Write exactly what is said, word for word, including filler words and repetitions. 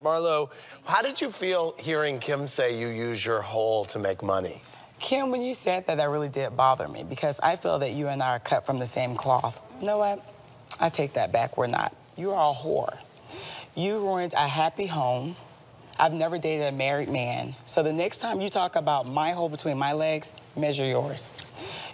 Marlo, how did you feel hearing Kim say you use your hole to make money? Kim, when you said that, that really did bother me because I feel that you and I are cut from the same cloth. You know what? I take that back. We're not. You are a whore. You ruined a happy home. I've never dated a married man. So the next time you talk about my hole between my legs, measure yours.